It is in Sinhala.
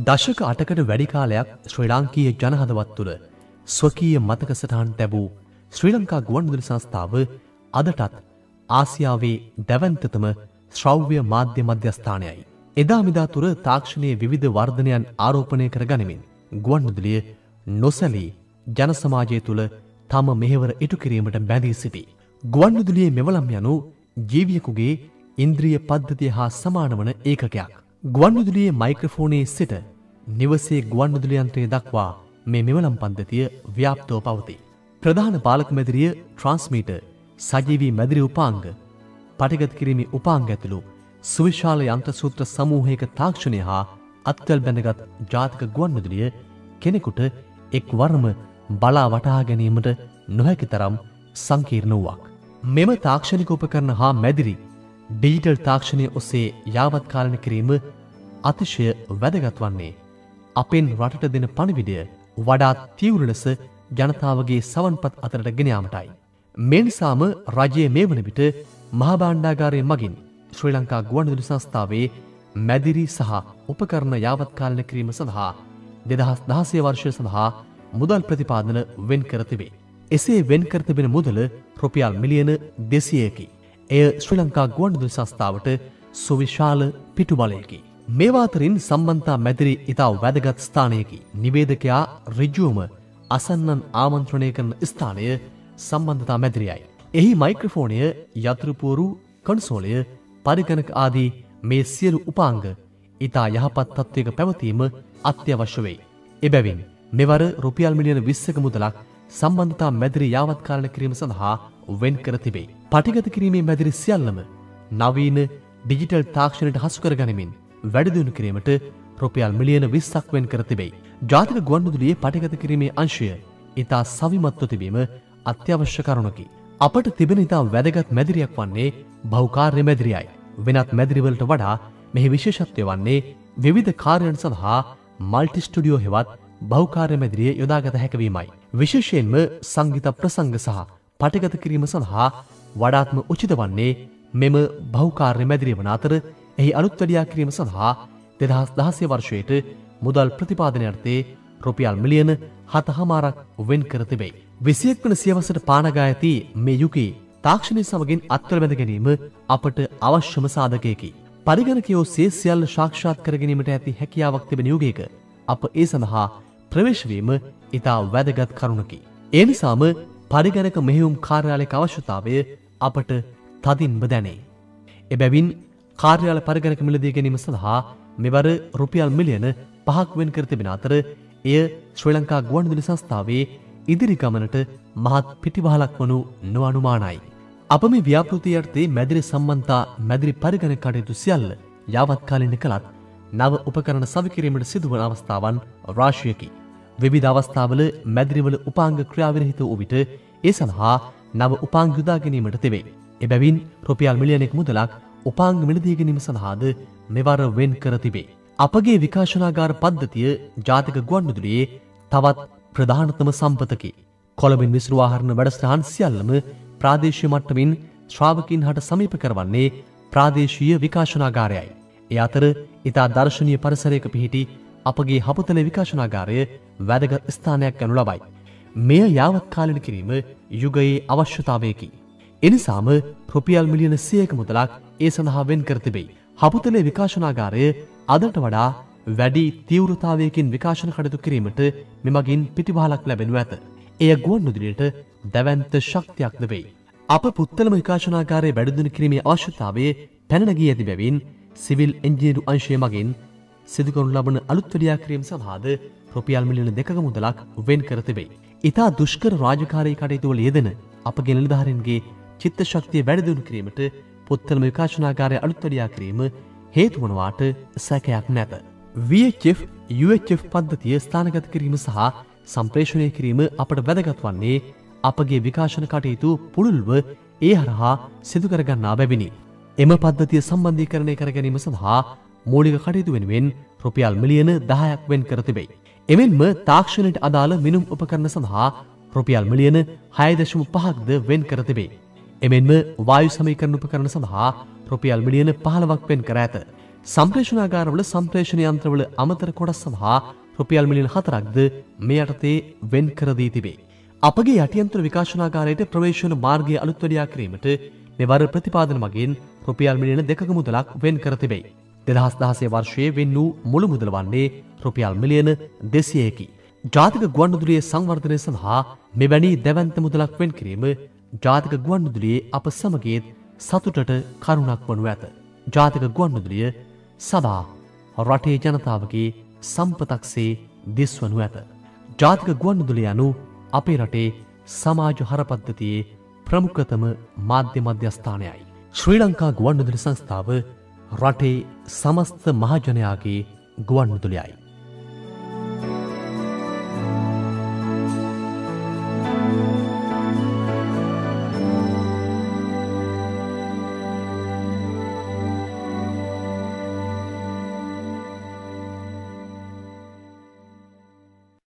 දශක 8කට වැඩි කාලයක් ශ්‍රී ලාංකීය ජනහදවත් තුළ ස්වකීය මතක සටහන් තැබූ ශ්‍රී ලංකා ගුවන්විදුලි සංස්ථාව අදටත් ආසියාවේ දැවැන්තතම ශ්‍රව්‍ය මාධ්‍ය මධ්‍යස්ථානයයි. එදා මෙදා තුර තාක්ෂණයේ විවිධ වර්ධනයන් ආරෝපණය කර ගනිමින් ගුවන්විදුලිය නොසැලී ජන සමාජය තුළ තම මෙහෙවර ඉටු කිරීමට බැඳී සිටි. ගුවන්විදුලියේ මෙවලම් යනු ජීවියෙකුගේ ඉන්ද්‍රිය පද්ධතිය හා සමාන වන ඒකකයක්. ගුවන්විදුලියේ මයික්‍රොෆෝනයේ සිට නිවසේ ගුවන්විදුලි යන්ත්‍රය දක්වා මේ මෙවලම් පද්ධතිය ව්‍යාප්තව පවතී. ප්‍රධාන පාලක මැදිරිය ට්‍රාන්ස්මීටර්, සජීවී මැදිරි උපාංග, පටිගත කිරීමේ උපාංග ඇතුළු සුවිශාල යන්ත්‍ර සූත්‍ර සමූහයක තාක්ෂණය හා අත්වැල් බැඳගත් ජාතික ගුවන්විදුලිය කෙනෙකුට එක්වරම බලා වටහා ගැනීමට නොහැකි තරම් සංකීර්ණ වූවක්. මෙම තාක්ෂණික උපකරණ හා මැදිරි ඩිජිටල් තාක්ෂණය ඔස්සේ යාවත් කාලන කිරීම අතිශය වැදගත් වන්නේ අපෙන් රටට දෙන පණිවිඩය වඩාත් තීව්‍ර ලෙස ජනතාවගේ සවන්පත් අතරට ගෙන යාමටයි. මේ නිසාම රජයේ මේ වන විට මහා භාණ්ඩාගාරය මගින් ශ්‍රී ලංකා ගුවන්විදුලි සංස්ථාවේ මැදිරි සහ උපකරණ යාවත් කාලන කිරීම සඳහා 2016 වර්ෂය සඳහා මුදල් ප්‍රතිපාදන වෙන් කර තිබේ. එසේ වෙන් කර තිබෙන මුදල රුපියල් මිලියන 200කි. එය ශ්‍රී ලංකා ගුවන්විදුලි සංස්ථාවට සුවිශාල පිටුබලයකි. මේවා අතරින් සම්බන්තා මැදිරි ඉතා වැදගත් ස්ථානයකි. නිවේදකයා ඍජුවම අසන්නන් ආමන්ත්‍රණය කරන ස්ථානය සම්බන්ධතා මැදිරියයි. එහි මයික්‍රොෆෝනය, යතුරුපුවරු, කන්සෝලය, පරිගණක ආදී මේ සියලු උපාංග ඉතා යහපත් තත්ත්වයක පැවතීම අත්‍යවශ්‍ය වෙයි. එබැවින් මෙවර රුපියල් මිලියන 20ක මුදලක් සම්බන්ධතා මැදිරි යාවත් කාලන කිරීම සඳහා වෙන් කර තිබේ. පටිගත කිරීමේ මැදිරි සියල්ලම නවීන ඩිජිටල් තාක්ෂණයට හසු කර ගනිමින් වැඩි දියුණු කිරීමට රුපියල් මිලියන 20ක් වෙන් කර තිබේ. ජාතික ගුවන්විදුලියේ පටිගත කිරීමේ අංශය ඉතා සවිමත්ව තිබීම අත්‍යවශ්‍ය කරුණකි. අපට තිබෙන ඉතා වැදගත් මැදිරියක් වන්නේ බහුකාර්ය මැදිරියයි. වෙනත් මැදිරිවලට වඩා මෙහි විශේෂත්වය වන්නේ විවිධ කාර්යයන් සඳහා මල්ටි ස්ටුඩියෝ හෙවත් බහුකාර්ය මැදිරිය යොදාගත හැකිවීමයි. විශේෂයෙන්ම සංගීත ප්‍රසංග සහ පටිගත කිරීම සඳහා වඩාත්ම උචිත වන්නේ මෙම බහුකාර්ය මැදිරිය වන අතර එහි අලුත් වැඩියා කිරීම සඳහා 2016 වර්ෂයට මුදල් ප්‍රතිපාදනය අර්ථයේ රුපියල් මිලියන 7.5ක් වෙන් කර තිබේ. 21 වන සියවසට පානගා ඇති මේ යුගයේ තාක්ෂණය සමගින් අත්වල බැඳ ගැනීම අපට අවශ්‍යම සාධකයකි. පරිගණකයේ ඔස්සේ සියල්ල සාක්ෂාත් කර ගැනීමට ඇති හැකියාවක් තිබෙන යුගයක අප ඒ සඳහා ප්‍රවේශ වීම ඉතා වැදගත් කරුණකි. ඒ නිසාම පරිගණක මෙහෙයුම් කාර්යාලයක අවශ්‍යතාවය අපට තදින්ම දැනේ. එබැවින් කාර්යාල පරිගණක මිලදී ගැනීම සඳහා මෙවර රුපියල් මිලියන 5ක් වෙන් කර තිබෙන අතර එය ශ්‍රී ලංකා ගුවන්විදුලි සංස්ථාවේ ඉදිරි ගමනට මහත් පිටිවහලක් වනු නොඅනුමානයි. අප මේ ව්‍යාපෘතිය යටතේ මැදිරි සම්බන්තා මැදිරි පරිගණක කටයුතු සියල්ල යාවත් කාලින කළත් නව උපකරණ සවිකිරීමට සිදුවන අවස්ථාවන් රාශියකි. විවිධ අවස්ථාවල මැදිරිවල උපාංග ක්‍රියාවිරහිත වූ විට ඒ සඳහා නව උපාංග යොදා ගැනීමට තිබේ. එබැවින් රුපියල් මිලියනක මුදලක් උපාංග මිලදී ගැනීම සඳහාද මෙවර වෙන් කර තිබේ. අපගේ විකාශනාගාර පද්ධතිය ජාතික ගුවන්විදුලියේ තවත් ප්‍රධානතම සම්පතකි. කොළඹින් විසිරුවා හරින වැඩසටහන් සියල්ලම ප්‍රාදේශීය මට්ටමින් ශ්‍රාවකීන් හට සමීප කරවන්නේ ප්‍රාදේශීය විකාශනාගාරයයි. ඒ අතර ඉතා දර්ශනීය පරිසරයක පිහිටි අපගේ හපුතල විකාශනාගාරය වැදගත් ස්ථානයක් යනු ලබයි. මෙය යාවත් කාලීන කිරීම යුගයේ අවශ්‍යතාවයකි. එනිසාම රුපියල් මිලියන 100ක මුදලක් ඒ සඳහා වෙන් කර තිබේ. හපුතලේ විකාශනාගාරය අදට වඩා වැඩි තීව්‍රතාවයකින් විකාශන කටයුතු කිරීමට මෙමගින් පිටිවහලක් ලැබෙනු ඇත. එය ගුවන්විදුලියට දැවැන්ත ශක්තියක්ද වෙයි. අප පුත්තලම විකාශනාගාරයේ වැඩිදියුණු කිරීමේ අවශ්‍යතාවය පැන නැගී ඇති බැවින් සිවිල් එන්ජිනේරු අංශය මගින් සිදු කරනු ලබන අලුත් වැඩියා කිරීම සඳහාද රුපියල් මිලියන 2ක මුදලක් වෙන් කර තිබේ. ඉතා දුෂ්කර රාජකාරී කටයුතු වල යෙදෙන අපගේ නිලධාරීන්ගේ චිත්ත ශක්තිය වැඩි දියුණු කිරීමට පුත්තලම විකාශනාගාරයේ අලුත් වැඩියා කිරීම හේතු වනවාට සැකයක් නැත. VHF UHF පද්ධතිය ස්ථානගත කිරීම සහ සම්ප්‍රේෂණය කිරීම අපට වැදගත් වන්නේ අපගේ විකාශන කටයුතු පුළුල්ව ඒ හරහා සිදු කරගන්නා බැවිනි. එම පද්ධතිය සම්බන්ධීකරණය කර ගැනීම සඳහා මූලික කටයුතු වෙනුවෙන් රුපියල් මිලියන 10ක් වෙන් කර තිබේ. එමෙන්ම තාක්ෂණයට අදාළ මිනුම් උපකරණ සඳහා රුපියල් මිලියන 6.5ක්ද වෙන් කර තිබේ. එමෙන්ම වායු සමීකරණ උපකරණ සඳහා රුපියල් මිලියන 15ක් වෙන් කර ඇත. සම්ප්‍රේෂණාගාරවල සම්ප්‍රේෂණ යන්ත්‍රවල අමතර කොටස් සහ රුපියල් මිලියන 4ක්ද මේ යටතේ වෙන් කර දී තිබේ. අපගේ යටියන්ත්‍ර විකාශනාගාරයට ප්‍රවේශන මාර්ගය අලුත් වැඩියා කිරීමට මෙවර ප්‍රතිපාදන මගින් රුපියල් මිලියන 2ක මුදලක් වෙන් කර තිබේ. 2016 වර්ෂයේ වෙන් වූ මුළු මුදල වන්නේ රුපියල් මිලියන 200කි. ජාතික ගුවන්විදුලියේ සංවර්ධනය සඳහා මෙවැනි දැවැන්ත මුදලක් වෙන් කිරීම ජාතික ගුවන්විදුලියේ අප සමගින් සතුටට කරුණක් වනු ඇත. ජාතික ගුවන්විදුලිය සදා රටේ ජනතාවගේ සම්පතක්සේ දිස්වනු ඇත. ජාතික ගුවන්විදුලිය යනු අපේ රටේ සමාජ හරපද්ධතියේ ප්‍රමුඛතම මාධ්‍ය මධ්‍යස්ථානයයි. ශ්‍රී ලංකා ගුවන්විදුලි සංස්ථාව රටේ සමස්ත මහජනයාගේ ගුවන්විදුලියයි.